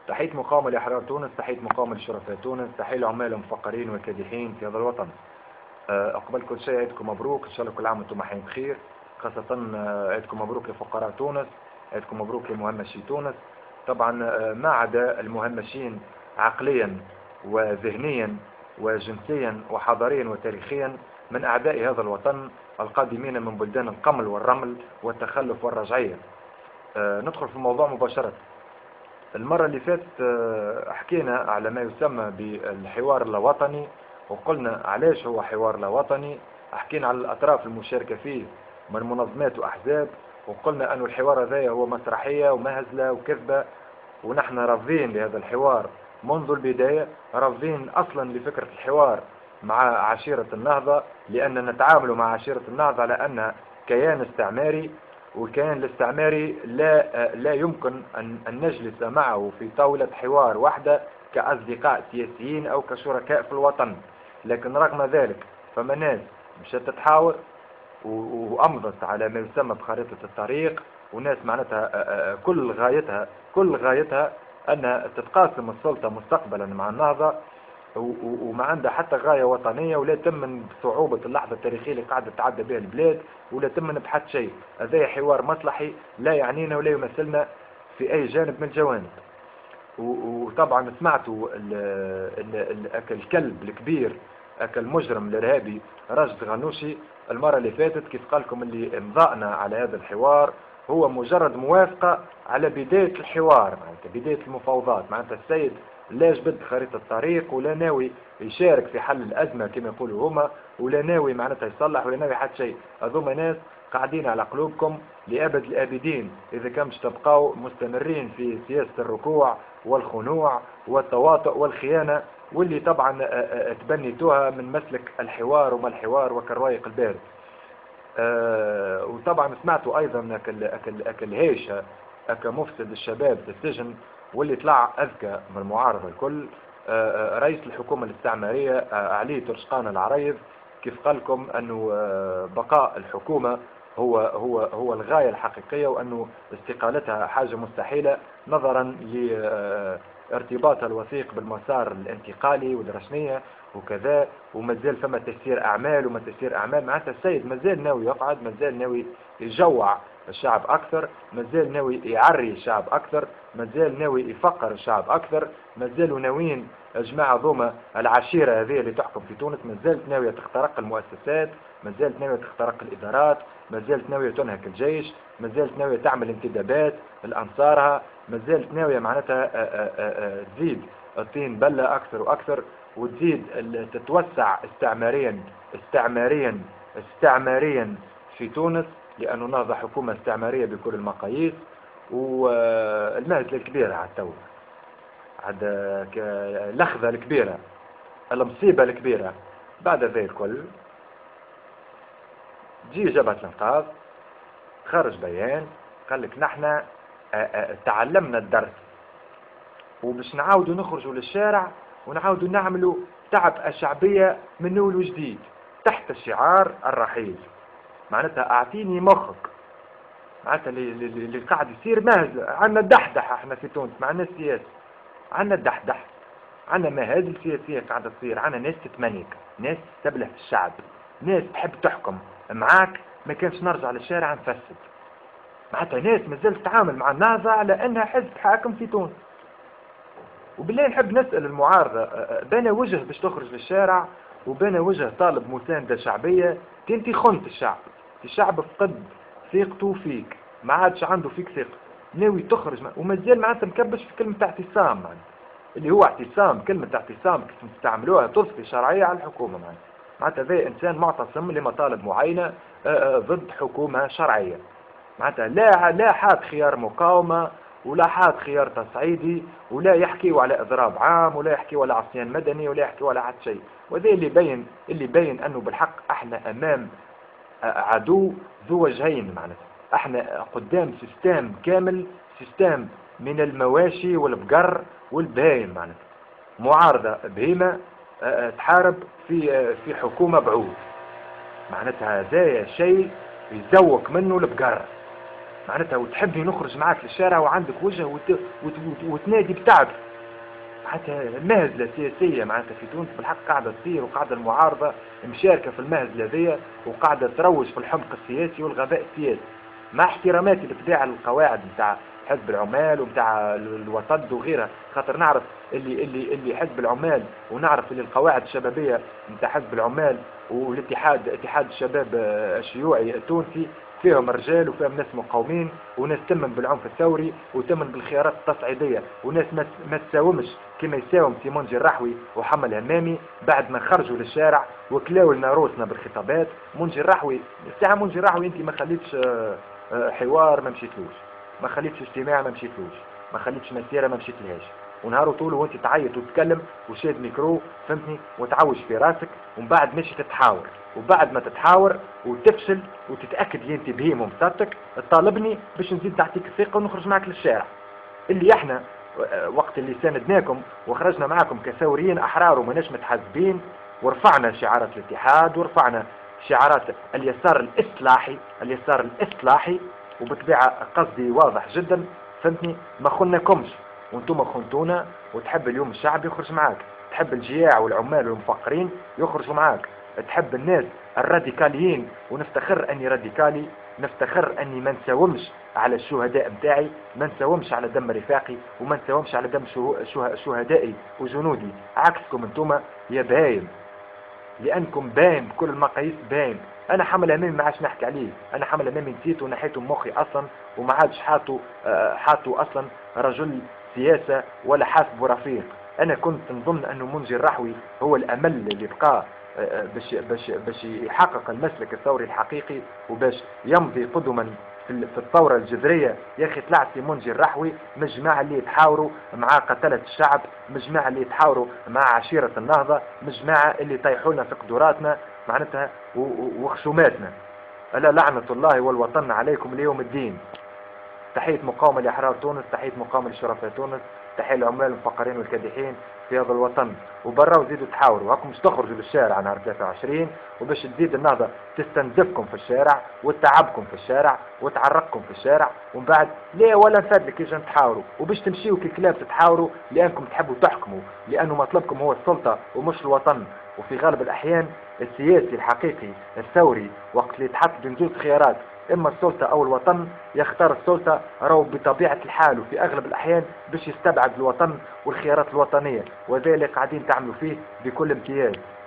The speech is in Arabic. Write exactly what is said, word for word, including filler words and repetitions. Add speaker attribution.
Speaker 1: تحية مقاومة لأحرار تونس، تحية مقاومة لشرفاء تونس، تحية لعمال المفقرين والكادحين في هذا الوطن. قبل كل شيء عيدكم مبروك، إن شاء الله كل عام وأنتم حين بخير. خاصة عيدكم مبروك لفقراء تونس، عيدكم مبروك لمهمشي تونس. طبعا ما عدا المهمشين عقليا وذهنيا وجنسيا وحضاريا وتاريخيا من أعداء هذا الوطن القادمين من بلدان القمل والرمل والتخلف والرجعية. ندخل في الموضوع مباشرة. المرة اللي فاتت حكينا على ما يسمى بالحوار اللاوطني، وقلنا علاش هو حوار لاوطني. حكينا على الأطراف المشاركة فيه من منظمات وأحزاب، وقلنا أن الحوار هذا هو مسرحية ومهزلة وكذبة، ونحن رافضين لهذا الحوار منذ البداية، رافضين أصلا لفكرة الحوار مع عشيرة النهضة، لأننا نتعامل مع عشيرة النهضة على أنها كيان استعماري، والكيان الاستعماري لا لا يمكن أن نجلس معه في طاولة حوار واحدة كأصدقاء سياسيين أو كشركاء في الوطن. لكن رغم ذلك فما ناس مشت تتحاور وأمضت على ما يسمى بخريطة الطريق، وناس معناتها كل غايتها كل غايتها أنها تتقاسم السلطة مستقبلا مع النهضة، وما عندها حتى غاية وطنية، ولا تمن بصعوبة اللحظة التاريخية اللي قاعدة تعدى بها البلاد، ولا تمن بحد شيء. هذا حوار مصلحي لا يعنينا ولا يمثلنا في أي جانب من الجوانب. وطبعا سمعتوا الكلب الكبير، أكل مجرم الإرهابي راشد غنوشي المرة اللي فاتت كيف قال لكم اللي امضاءنا على هذا الحوار هو مجرد موافقة على بداية الحوار، معناتها بداية المفاوضات. معناتها السيد لا جبد خريطة الطريق، ولا ناوي يشارك في حل الأزمة كما يقولوا هما، ولا ناوي معناتها يصلح، ولا ناوي حتى شيء. هذوما ناس قاعدين على قلوبكم لأبد الآبدين إذا كانش تبقوا مستمرين في سياسة الركوع والخنوع والتواطؤ والخيانة، واللي طبعا تبنيتوها من مسلك الحوار وما الحوار وكالروايق البارد. أه وطبعا سمعتوا ايضا اكل اكل اكل هيشه اكل مفسد الشباب في السجن، واللي طلع اذكى من المعارضه الكل. أه رئيس الحكومه الاستعماريه أه علي ترشقان العريض كيف قال لكم انه أه بقاء الحكومه هو هو هو الغايه الحقيقيه، وانه استقالتها حاجه مستحيله نظرا ل ارتباطها الوثيق بالمسار الانتقالي والرسمية وكذا، ومازال فما تسيير أعمال وما تسيير أعمال. معناتها السيد مازال ناوي يقعد، مازال ناوي يجوع الشعب أكثر، مازال ناوي يعري الشعب أكثر، مازال ناوي يفقر الشعب أكثر، مازالوا ناويين الجماعة ذوما العشيرة هذه اللي تحكم في تونس مازالت ناوية تخترق المؤسسات، مازالت ناوية تخترق الإدارات، مازالت ناوية تنهك الجيش، مازالت ناوية تعمل انتدابات لأنصارها، مازالت ناوية معناتها تزيد الطين بلة أكثر وأكثر، وتزيد تتوسع استعماريا استعماريا استعماريا في تونس، لأنه نهضة حكومة استعمارية بكل المقاييس. والمهزلة الكبيرة على التو، عاد اللخذة الكبيرة، المصيبة الكبيرة بعد ذلك الكل جي جبهة الانقاذ خرج بيان قال لك نحن تعلمنا الدرس، وباش نعاودوا نخرجوا للشارع ونعاودوا نعملوا تعب الشعبية من نول وجديد تحت شعار الرحيل. معناتها اعطيني مخك، معناتها اللي, اللي قاعد يصير مهزلة. عندنا الدحدح احنا في تونس مع الناس سياسة، عندنا الدحدح، عندنا مهازل سياسية قاعدة تصير، عندنا ناس تتمنيك، ناس تبلح في الشعب، ناس تحب تحكم معاك. ما كانش نرجع للشارع نفسد. معناتها ناس مازالت تتعامل مع النهضة على انها حزب حاكم في تونس. وبالله نحب نسأل المعارضة، بين وجه باش تخرج للشارع وبين وجه طالب مساندة شعبية. انت خنت الشعب، الشعب فقد ثقته فيك، ما عادش عنده فيك ثقة، ناوي تخرج ومازال معناتها مكبش في كلمة اعتصام، اللي هو اعتصام. كلمة اعتصام كيف تستعملوها تضفي شرعية على الحكومة. معناتها ذا انسان معتصم لمطالب معينة ضد حكومة شرعية. معناتها لا لا حاد خيار مقاومة ولا حاد خيار تصعيدي، ولا يحكي على اضراب عام، ولا يحكي على عصيان مدني، ولا يحكي على حد شيء. وذا اللي بين اللي بين انه بالحق احنا امام عدو ذو وجهين. معناتها احنا قدام سيستم كامل، سيستم من المواشي والبقر والبهايم، معناتها معارضة بهيمة تحارب في في حكومة بعوض. معناتها هذا شيء يزوق منه البقر. معناتها وتحبني نخرج معاك للشارع وعندك وجه وت... وت... وت... وتنادي بتعب. معناتها المهزلة السياسية معناتها في تونس بالحق قاعدة تصير، وقاعدة المعارضة مشاركة في المهزلة ذي، وقاعدة تروج في الحمق السياسي والغباء السياسي، مع احتراماتي بالطبيعة للقواعد نتاع حزب العمال ومتاع الوطن وغيرها، خاطر نعرف اللي اللي اللي حزب العمال، ونعرف اللي القواعد الشبابية نتاع حزب العمال والاتحاد اتحاد الشباب الشيوعي التونسي فيهم رجال وفيهم ناس مقاومين، وناس تمن بالعنف الثوري وتمن بالخيارات التصعيدية، وناس ما تساومش كما يساوم سيمون جراحوي وحمل همامي بعد ما خرجوا للشارع وكلاو لنا روسنا بالخطابات. منجي الرحوي الساعة منجي الرحوي انت ما خليتش حوار ما مشيتلوش، ما خليتش اجتماع ما مشيتلوش، ما خليتش مسيرة ما مشيتلهاش، ونهار طول وانت تعيط وتتكلم وشاد ميكرو فهمتني وتعوج في راسك، ومن بعد ماشي تتحاور، وبعد ما تتحاور وتفشل وتتاكد اللي انت بهيم ومسطك تطالبني باش نزيد تعطيك الثقه ونخرج معك للشارع. اللي احنا وقت اللي ساندناكم وخرجنا معاكم كثوريين احرار وماناش متحزبين، ورفعنا شعارات الاتحاد ورفعنا شعارات اليسار الاصلاحي، اليسار الاصلاحي، وبطبيعه قصدي واضح جدا فهمتني، ما خناكمش وانتم خنتونا. وتحب اليوم الشعب يخرج معاك، تحب الجياع والعمال والمفقرين يخرجوا معاك، تحب الناس الراديكاليين، ونفتخر اني راديكالي، نفتخر اني ما نساومش على الشهداء متاعي، ما نساومش على دم رفاقي، وما نساومش على دم شهدائي وجنودي، عكسكم انتم يا باين، لانكم باين بكل المقاييس باين. انا حمل امامي ما عادش نحكي عليه، انا حمل امامي نسيت ونحيته مخي اصلا، وما عادش حاطه حاطه اصلا رجل سياسة ولا حاسب رفيق. انا كنت نظن انه منجي الرحوي هو الامل اللي بقى باش باش باش يحقق المسلك الثوري الحقيقي، وباش يمضي قدما في الثورة الجذرية. يا اخي طلعت في منجي الرحوي مجماعة اللي يتحاوروا مع قتلة الشعب، مجماعة اللي يتحاوروا مع عشيرة النهضة، مجماعة اللي يطيحونا في قدراتنا معناتها وخصوماتنا. ألا لعنة الله والوطن عليكم اليوم الدين. تحية مقاومة لأحرار تونس، تحية مقاومة لشرفاء تونس، تحية العمال المفقرين والكادحين في هذا الوطن. وبرا وزيدوا تحاوروا، هاكم مش تخرجوا للشارع نهار ثلاثة وعشرين وباش تزيد النهضة تستنزفكم في الشارع وتتعبكم في الشارع وتعرقكم في الشارع، ومن بعد لا ولا نفادلك كيش تحاوروا، وباش تمشيوا ككلاب تتحاوروا لأنكم تحبوا تحكموا، لأنه مطلبكم هو السلطة ومش الوطن. وفي غالب الأحيان السياسي الحقيقي الثوري وقت اللي يتحط بين زوج خيارات، اما السلطة او الوطن، يختار السلطة راهو بطبيعة الحال وفي اغلب الاحيان باش يستبعد الوطن والخيارات الوطنية، وذلك قاعدين تعملوا فيه بكل امتياز.